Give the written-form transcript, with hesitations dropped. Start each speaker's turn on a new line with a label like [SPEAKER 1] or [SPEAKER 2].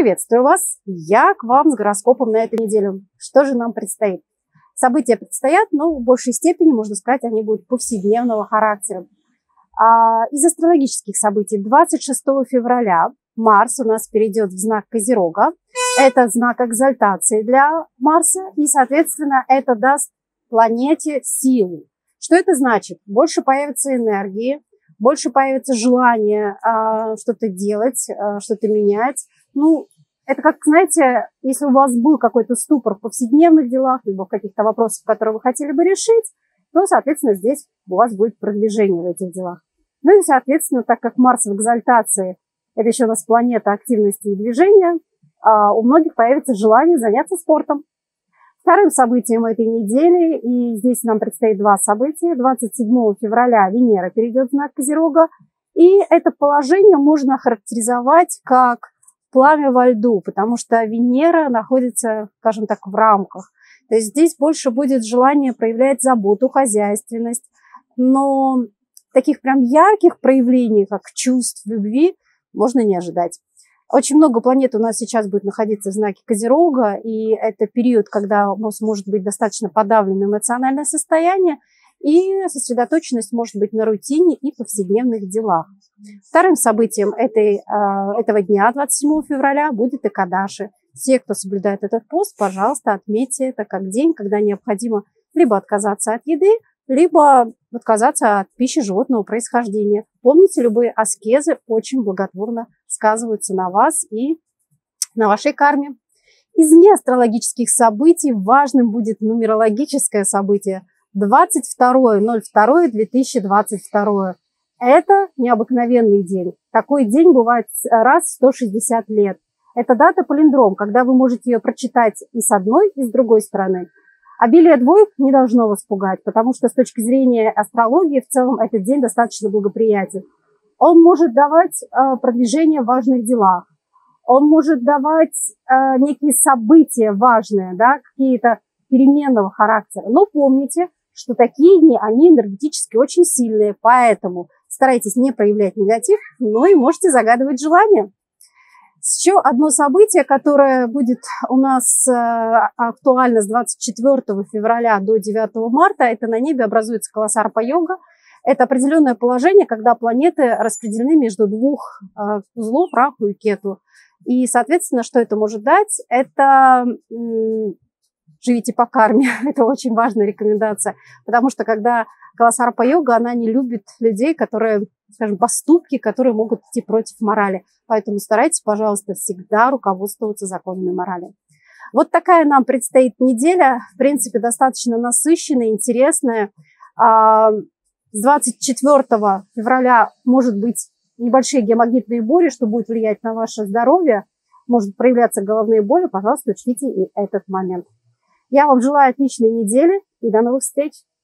[SPEAKER 1] Приветствую вас! Я к вам с гороскопом на эту неделю. Что же нам предстоит? События предстоят, но в большей степени, можно сказать, они будут повседневного характера. Из астрологических событий 26 февраля Марс у нас перейдет в знак Козерога. Это знак экзальтации для Марса, и, соответственно, это даст планете силу. Что это значит? Больше появится энергии, больше появится желание что-то делать, что-то менять. Это как, знаете, если у вас был какой-то ступор в повседневных делах, либо в каких-то вопросах, которые вы хотели бы решить, то, соответственно, здесь у вас будет продвижение в этих делах. И, соответственно, так как Марс в экзальтации, это еще у нас планета активности и движения, у многих появится желание заняться спортом. Вторым событием этой недели, и здесь нам предстоит два события, 27 февраля Венера перейдет в знак Козерога, и это положение можно охарактеризовать как пламя во льду, потому что Венера находится, скажем так, в рамках. То есть здесь больше будет желание проявлять заботу, хозяйственность, но таких прям ярких проявлений, как чувств, любви, можно не ожидать. Очень много планет у нас сейчас будет находиться в знаке Козерога, и это период, когда у нас может быть достаточно подавленное эмоциональное состояние, и сосредоточенность может быть на рутине и повседневных делах. Вторым событием этого дня, 27 февраля, будет Экадаши. Те, кто соблюдает этот пост, пожалуйста, отметьте это как день, когда необходимо либо отказаться от еды, либо отказаться от пищи животного происхождения. Помните, любые аскезы очень благотворно сказываются на вас и на вашей карме. Из неастрологических событий важным будет нумерологическое событие 22.02.2022. Это необыкновенный день. Такой день бывает раз в 160 лет. Это дата палиндром, когда вы можете ее прочитать и с одной, и с другой стороны. Обилие двоек не должно вас пугать, потому что с точки зрения астрологии в целом этот день достаточно благоприятен. Он может давать продвижение в важных делах. Он может давать некие события важные, да, какие-то переменного характера. Но помните, что такие дни, они энергетически очень сильные, поэтому старайтесь не проявлять негатив, но и можете загадывать желания. Еще одно событие, которое будет у нас актуально с 24 февраля до 9 марта, это на небе образуется Кала-Сарпа-йога. Это определенное положение, когда планеты распределены между двух узлов, Раху и Кету. И, соответственно, что это может дать? Это живите по карме. Это очень важная рекомендация. Потому что когда Кала-Сарпа-йога, она не любит людей, которые, скажем, поступки, которые могут идти против морали. Поэтому старайтесь, пожалуйста, всегда руководствоваться законами морали. Вот такая нам предстоит неделя. В принципе, достаточно насыщенная, интересная. С 24 февраля может быть небольшие геомагнитные бури, что будет влиять на ваше здоровье. Может проявляться головные боли. Пожалуйста, учтите и этот момент. Я вам желаю отличной недели и до новых встреч!